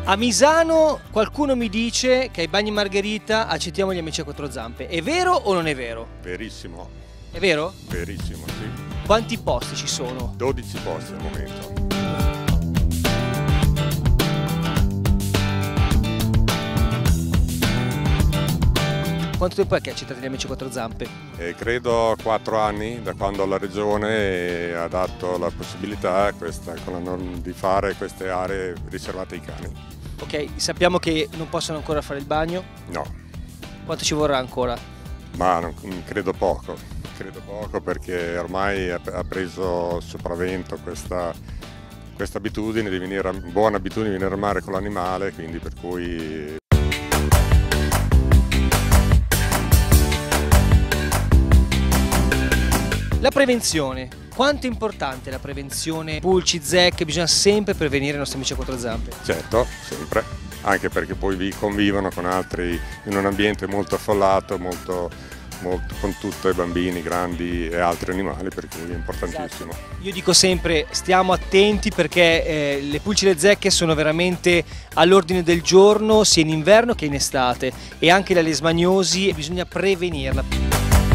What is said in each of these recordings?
A Misano qualcuno mi dice che ai Bagni Margherita accettiamo gli amici a quattro zampe. È vero o non è vero? Verissimo, È vero? verissimo, sì. Quanti posti ci sono? 12 posti al momento. Quanto tempo è che accettate gli amici a quattro zampe? Credo 4 anni da quando la Regione ha dato la possibilità di fare queste aree riservate ai cani. Ok, sappiamo che non possono ancora fare il bagno. No, Quanto ci vorrà ancora? ma credo poco perché ormai ha preso sopravvento questa abitudine di venire, buona abitudine di venire al mare con l'animale, quindi per cui... La prevenzione. Quanto è importante la prevenzione? Pulci, zecche, bisogna sempre prevenire i nostri amici a quattro zampe. Certo, sempre, anche perché poi convivono con altri in un ambiente molto affollato, con tutti i bambini, grandi e altri animali, per cui è importantissimo. Esatto. Io dico sempre stiamo attenti perché le pulci e le zecche sono veramente all'ordine del giorno sia in inverno che in estate, e anche la lesmaniosi bisogna prevenirla.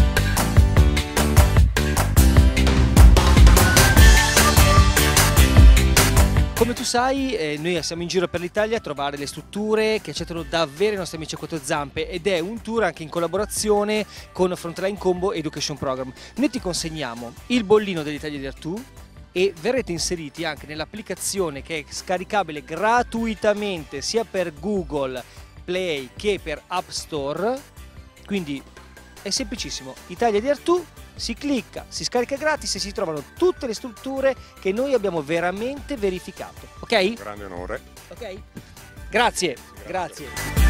Come tu sai, noi siamo in giro per l'Italia a trovare le strutture che accettano davvero i nostri amici a quattro zampe, ed è un tour anche in collaborazione con Frontline Combo Education Program. Noi ti consegniamo il bollino dell'Italia di Artù e verrete inseriti anche nell'applicazione che è scaricabile gratuitamente sia per Google Play che per App Store. Quindi è semplicissimo, Italia di Artù, si clicca, si scarica gratis e si trovano tutte le strutture che noi abbiamo veramente verificato, ok? Grande onore. Ok? Grazie. Grazie.